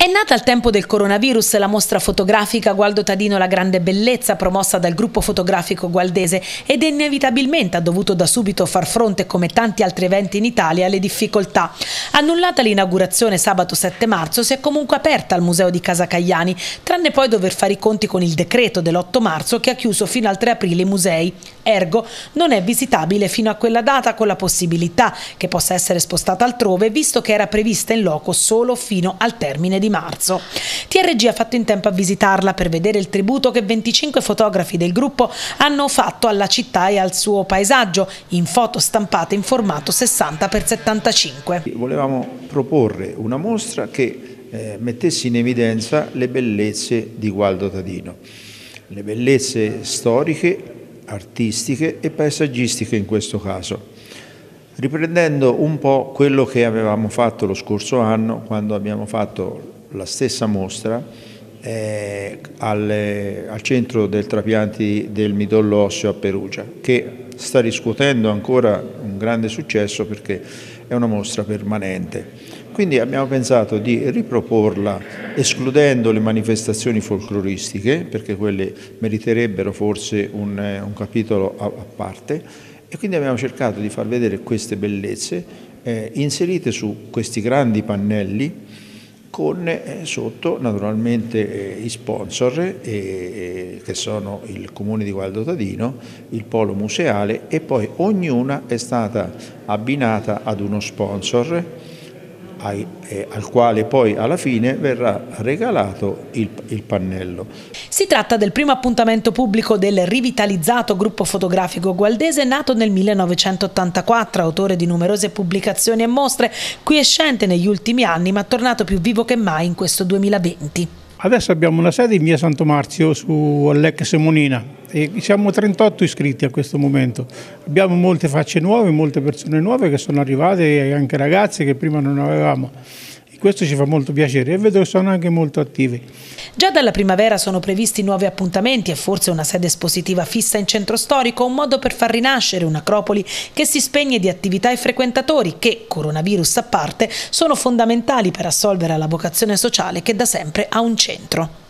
È nata al tempo del coronavirus la mostra fotografica Gualdo Tadino La Grande Bellezza, promossa dal gruppo fotografico gualdese, ed inevitabilmente ha dovuto da subito far fronte, come tanti altri eventi in Italia, alle difficoltà. Annullata l'inaugurazione sabato 7 marzo, si è comunque aperta al Museo di Casa Caiani, tranne poi dover fare i conti con il decreto dell'8 marzo che ha chiuso fino al 3 aprile i musei. Ergo non è visitabile fino a quella data, con la possibilità che possa essere spostata altrove, visto che era prevista in loco solo fino al termine di marzo. TRG ha fatto in tempo a visitarla per vedere il tributo che 25 fotografi del gruppo hanno fatto alla città e al suo paesaggio, in foto stampate in formato 60x75. Volevamo proporre una mostra che mettesse in evidenza le bellezze di Gualdo Tadino, le bellezze storiche, artistiche e paesaggistiche in questo caso, riprendendo un po' quello che avevamo fatto lo scorso anno quando abbiamo fatto la stessa mostra al centro del trapianti del midollo osseo a Perugia, che sta riscuotendo ancora un grande successo perché è una mostra permanente. Quindi abbiamo pensato di riproporla escludendo le manifestazioni folcloristiche, perché quelle meriterebbero forse un capitolo a parte, e quindi abbiamo cercato di far vedere queste bellezze inserite su questi grandi pannelli con sotto naturalmente i sponsor che sono il Comune di Gualdo Tadino, il Polo Museale, e poi ognuna è stata abbinata ad uno sponsor al quale poi alla fine verrà regalato il pannello. Si tratta del primo appuntamento pubblico del rivitalizzato gruppo fotografico gualdese, nato nel 1984, autore di numerose pubblicazioni e mostre, quiescente negli ultimi anni ma tornato più vivo che mai in questo 2020. Adesso abbiamo una sede in via Santo Marzio su all'ex Monina e siamo 38 iscritti a questo momento. Abbiamo molte facce nuove, molte persone nuove che sono arrivate e anche ragazze che prima non avevamo. E questo ci fa molto piacere e vedo che sono anche molto attivi. Già dalla primavera sono previsti nuovi appuntamenti e forse una sede espositiva fissa in centro storico, un modo per far rinascere un'acropoli che si spegne di attività e frequentatori che, coronavirus a parte, sono fondamentali per assolvere alla vocazione sociale che da sempre ha un centro.